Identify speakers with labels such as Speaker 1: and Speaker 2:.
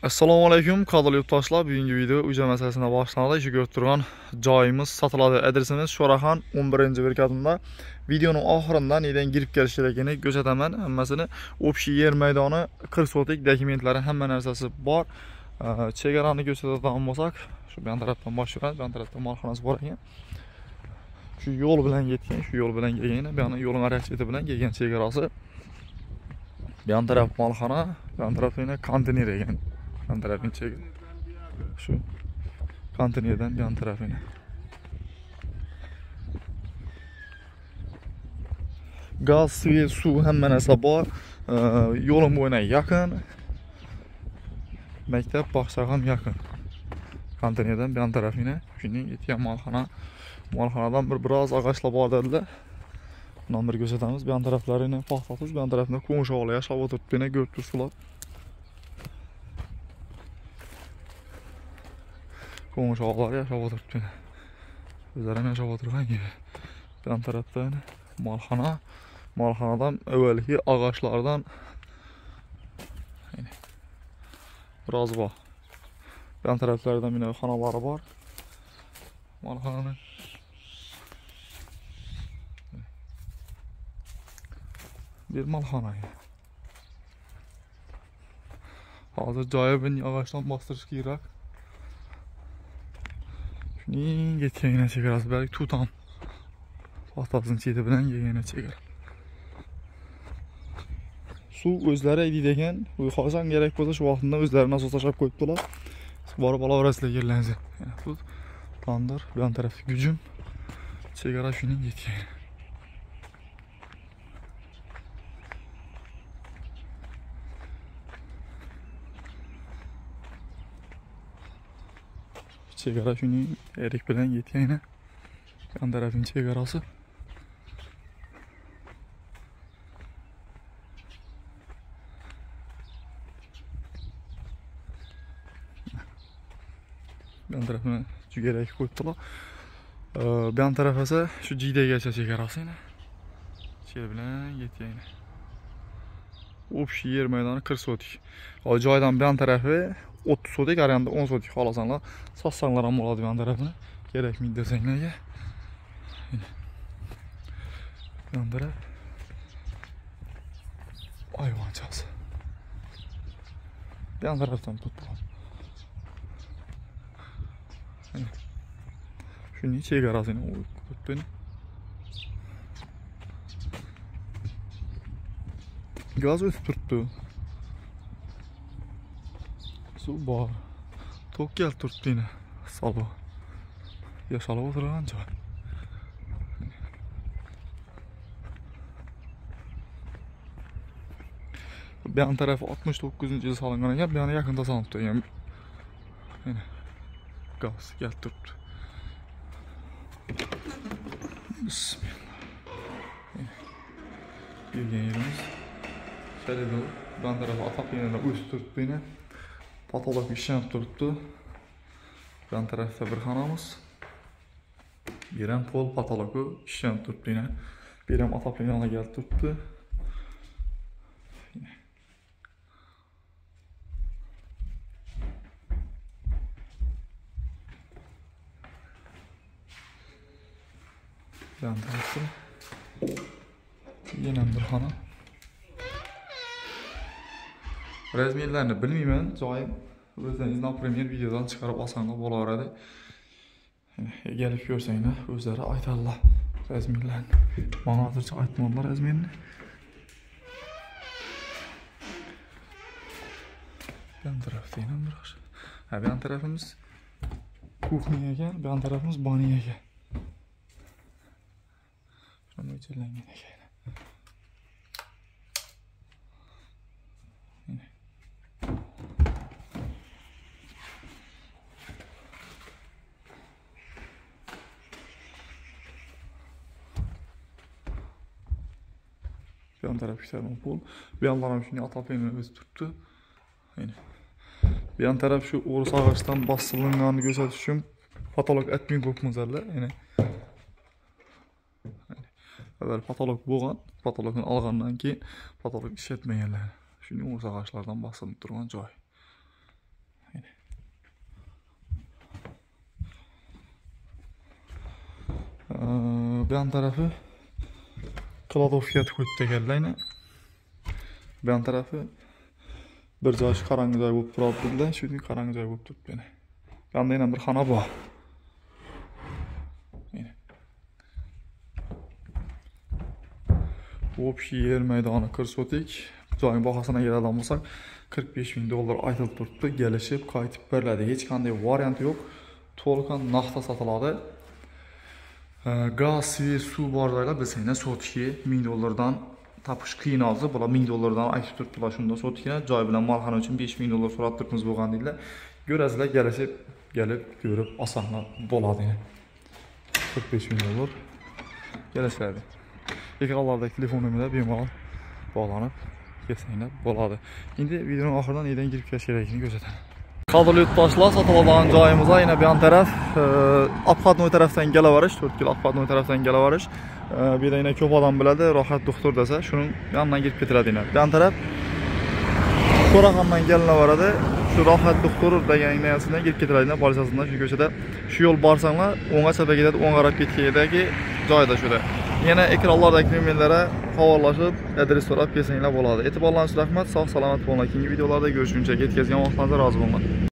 Speaker 1: Assalomu alaykum, qadrli yurtdoshlar. Bugungi video uy masalasida boshlanadi. Shu ko'rib turgan joyimiz sotiladi. Adresimiz Shoraxon 11-berkatimda. Videoning oxirida neden girib kelish kerakligini ko'rsataman. Hammasini общий yer maydoni 40 sotik, dokumentlari hamma narsasi bor. Chegarani ko'rsatadigan bo'lsak, shu bu tarafdan boshlaymiz. Bu tarafda molxonasi bor ekan. Shu yo'l bilan ketgan, shu yo'l bilan kelgan, bu yana yo'lning araqcheti bilan kelgan chegarasi. Bu taraf molxona, bu taraf yana konteyner ekan. Yan tarafını çek. Şu konteynerden yan tarafını. Gaz, su hemen hesabı. Yolun boyuna yakın. Mektep Baxçağam yakın. Konteynerden yan tarafını. Şimdi yetken malxana. Malxanadan biraz ağaçla bağladılar. Bundan bir gözetemiz. Yan taraflarını patlatız. Yan tarafında komşu oğlu yaşab oturup beni gördü sular. Komşu ağlar yaşab oturup beni. Özlerine yaşab oturgan gibi. Yan taraftan malxana. Malxanadan evvelki ağaçlardan biraz var. Yan taraflardan yine xanaları var. Malxananın bir malxana. Hazır caya beni ağaçtan bastırış giyirak. Şunu geçeceğine çeker. Belki tutam. Tahtasının çiğde bilen yiyene çeker. Su özləri edildiğen, uyuxasan gerek olsa şu vaxtında özləri nasıl taşap koydular. Barıb alavrasıyla yerlənsin. Yani bu tandır, bir yan tarafı gücüm. Çekara şunu geçeceğine. Çekara şunu erik bilen geçeceğine. Yan tarafın çekarası. Yan tarafına gerek koydular. Yan tarafı ise şu cide geçe çekarası yine. Şey bilen geçeceğine. Общий yer meydanı 40 sotik. O joydan bir yan tarafı 30 sotik, arayanda 10 sotik alasanlar. Satsanlar ama oladı bir yan tarafını. Gerek mi desenlerge. Yan taraf. Hayvancağız. Bir yan taraftan tuttular. Şunu hiç garasını tut beni. Gaz ötüp tuttu. Su var. Tok gel tuttu yine. Sabah. Yaşalı oturan joy. Bir yan tarafı 69. yıl salıngan ekan, bir yana yakında sanıptı. Yani gaz gel tuttu. Bismillah. Girgen yerimiz. Şöyle de ben tarafı atap yerine üst tuttu yine. Patolog işlem tuttu. Ben tarafta bir xanamız. Birem pol patologu işlem tuttu yine. Birem atap yanına gel tuttu. Yan tarafı yine bir xana. Razmerlerini bilmeymen, joyim o'zlaringizdan premier videodan chiqarib olsangiz bo'laveradi. Gelip görsanglar o'zlari aytadilar razmerlarni. Mana hozircha aytmadilar razmerini. Yan tarafda yana bir. Ha, bu yan tarafimiz kuxnya ekan, bu yan tarafimiz baniya ekan. Şuna mo'ljallangan ekan. Bir yan taraf işlerden pol. Bir yandan şunu atap yerine öz tuttu. Bir yan taraf şu orus ağaçtan basılınganı görsetiş için patolog etmeyin kopmazarlar. Evvel patolog bo'lgan, patologni olgandan keyin patolog ish etmaganlar. Shuning o'z ağaçlardan basılıb turgan joy. Bu yan tarafı Kladovka ko'yib teganlayni. Bu yan tarafı bir joy qarang'i joy bo'lib turibdi-da, shuning qarang'i joy bo'lib turibdi yana. Bu yoqda yana bir xona bor. Общий yer maydoni ko'rsatik. Joyning bahosini keladigan bo'lsak, $45,000 aytilib turibdi. Kelishib, qaytib beriladi. Hech qanday variant yo'q. To'liq naqdda sotiladi. Gaz, suv bor joylar bilsanglar sotishga $1000 dan tapish qiyin olsa, bular $1000 dan aytib turibdilar shunda sotishga. Joy bilan malxana uchun $5000 so'rab turibmiz bo'lgan deydilar. Ko'rasizlar, kelib ko'rib osonlar bo'ladi. $45,000 kelishadi. Ekranlardagi telefon nomerida bemalol bog'lanib kelsanglar bo'ladi. Endi videoning oxiridan neden girib kelish kerakligini ko'rsataman. Qadrli yurtdoshlar, sotiladigan joyimiz yana bu yon taraf, Obxodnoy tarafdan kelaverish, 4 kilo Obxodnoy tarafdan kelaverish. Bu yerda yana ko'p odam biladi, rohat doktor desa, shuning yonidan girib ketiladi yana. Bu yon taraf Sho'raxondan kelinaveradi. Shu rohat doktor degan narsadan girib ketiladi, politsiyasidan shu ko'chada. Shu yo'l borsanglar, o'ngga chapga ketadi, o'ng qarab ketgandagi joyda shuda. Yana ekranlardagi nomerlarga havolashib, adres so'rab kelsanglar bo'ladi. E'tiborlaringiz uchun rahmat. Sog' salomat bo'linglar. Keyingi videolarda ko'rishguncha ketkazgan vaqtingizda rozi bo'linglar.